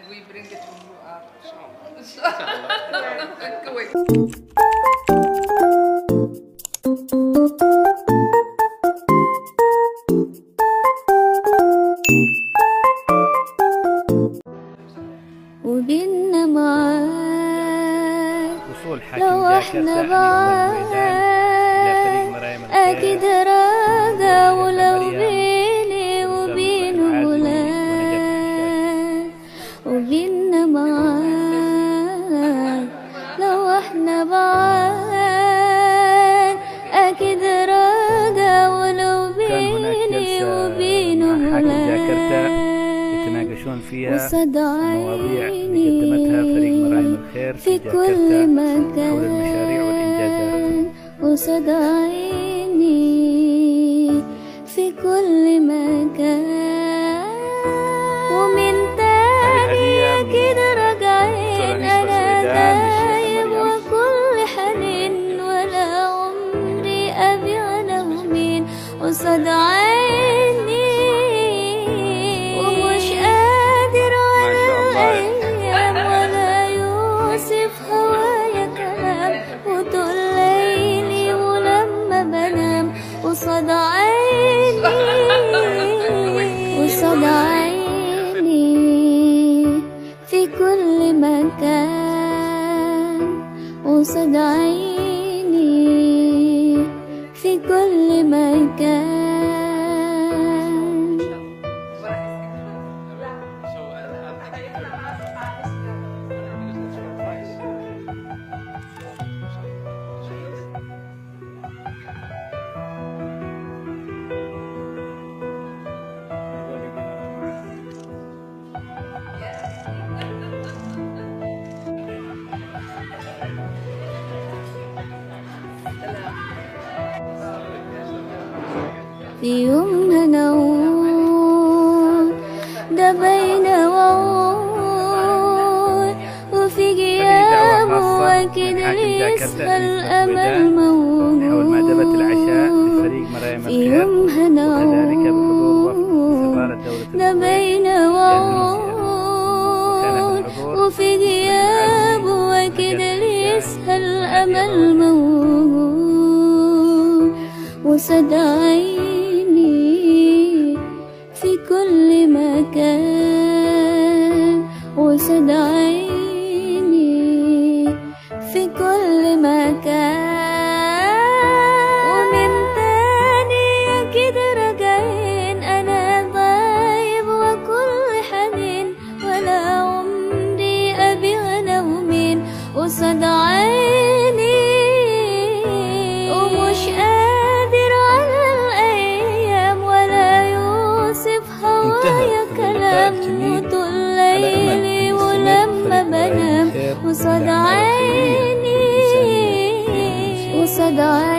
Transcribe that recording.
we bring it to you after inshallah. Kuwait. وبيننا معاد لو احنا بعاد اكيد راجع، ولو بيني وبينه بلاد. وبيننا معاد لو احنا بعاد اكيد راجع، ولو بيني وبينه بلاد. يتناقشون فيها مواضيع اللي قدمتها فريق مرايم الخير في كل مكان حول المشاريع والإنجازات. وصدى عيني في كل مكان، ومن تاني كده راجعين أنا دايم وكل حنين، ولا عمري أبيع له مين. وصدى عيني وصدى عيني وصدى عيني في كل مكان، وصدى عيني في كل مكان. في يومنا نعود ده بين وعود، وفي غيابه أكيد يسهى الأمل موجود. حول مأدبة العشاء لفريق مرايم الخير، في يومنا نعود ده بين وعود، وفي غيابه أكيد يسهى الأمل موجود. وصدى عيني في كل مكان، وصدى عيني في كل مكان، ومن تاني أكيد راجعين أنا غايب وكل حنين، ولا عمري أبيع له مين. وصدى عيني ومش قادر على الأيام، ولا يوصف هوايا كلام. وطول ليلي ولما بنام وصدى عيني وصدى عيني